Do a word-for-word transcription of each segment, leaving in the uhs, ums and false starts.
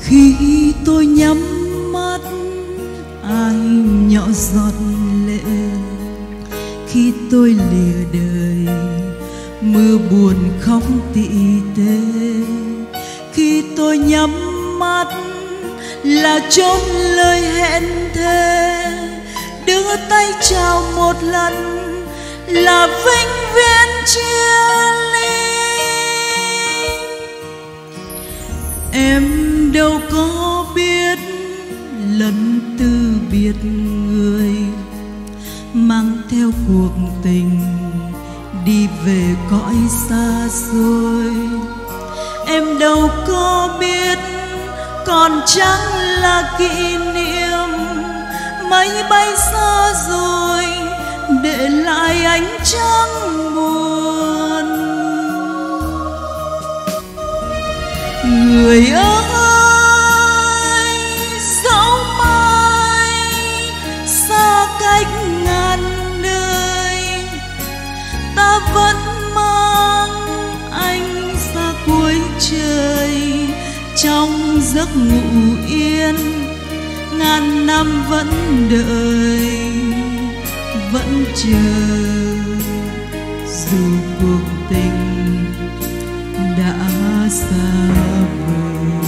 Khi tôi nhắm mắt ai nhỏ giọt lệ, khi tôi lìa đời mưa buồn khóc tỉ tê. Khi tôi nhắm mắt là chốn lời hẹn thề, đưa tay chào một lần là vĩnh viễn chia ly. Em đâu có biết lần từ biệt người, mang theo cuộc tình đi về cõi xa xôi. Em đâu có biết còn chẳng là kỷ niệm, máy bay xa rồi để lại ánh trăng buồn. Người ơi, dẫu mai xa cách ngàn đời, ta vẫn mang anh ra cuối trời. Trong giấc ngủ yên ngàn năm vẫn đợi, vẫn chờ, dù cuộc tình đã xa vời.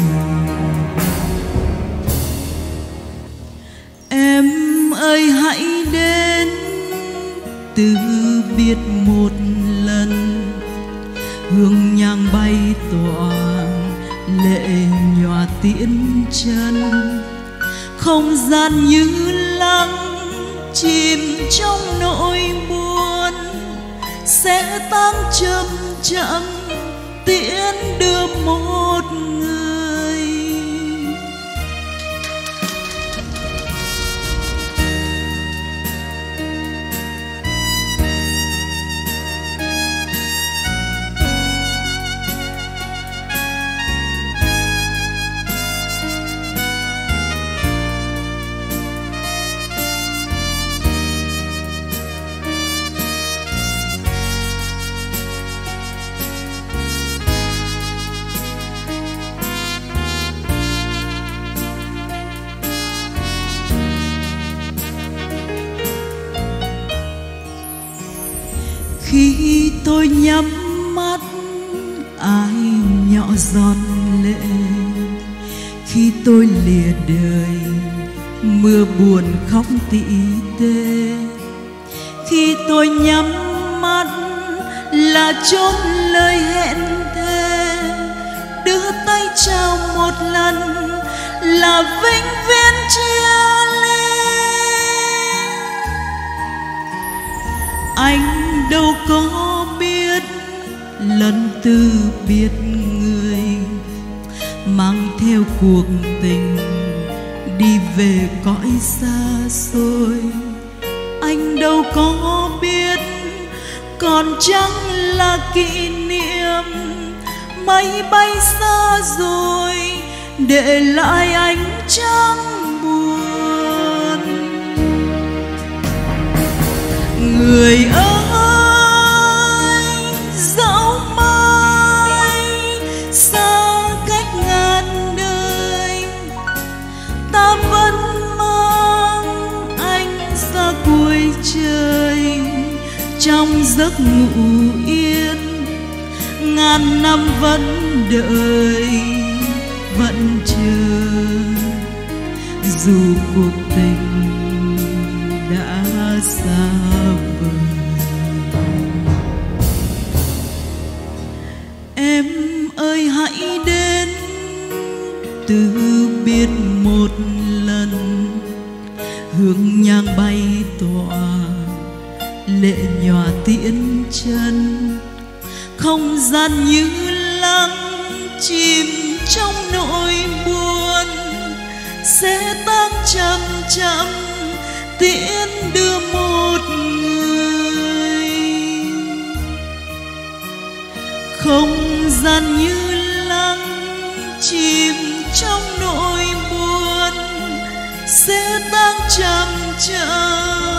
Em ơi hãy đến từ biệt một lần, hương nhang bay tỏa lệ nhòa tiễn chân. Không gian như lắng chìm trong nỗi buồn, sẽ tang chậm chậm tiễn đưa một người. Khi tôi nhắm mắt ai nhỏ giọt lệ, khi tôi lìa đời mưa buồn khóc tỉ tê. Khi tôi nhắm mắt là chốn lời hẹn thề, đưa tay chào một lần là vĩnh viễn chia ly. Anh đâu có biết lần từ biệt người, mang theo cuộc tình đi về cõi xa xôi. Anh đâu có biết còn chẳng là kỷ niệm, máy bay xa rồi để lại ánh trăng buồn. Người ơi, dẫu mai xa cách ngàn đời, ta vẫn mang anh ra cuối trời. Trong giấc ngủ yên ngàn năm vẫn đợi, vẫn chờ, dù cuộc tình đã xa vời. Em ơi hãy đến từ biệt một lần, hương nhang bay tỏa lệ nhòa tiễn chân. Không gian như lắng chìm trong nỗi buồn, sẽ tang chậm chậm tiễn đưa một người. Không gian như lắng chìm trong nỗi buồn, sẽ tang chậm chậm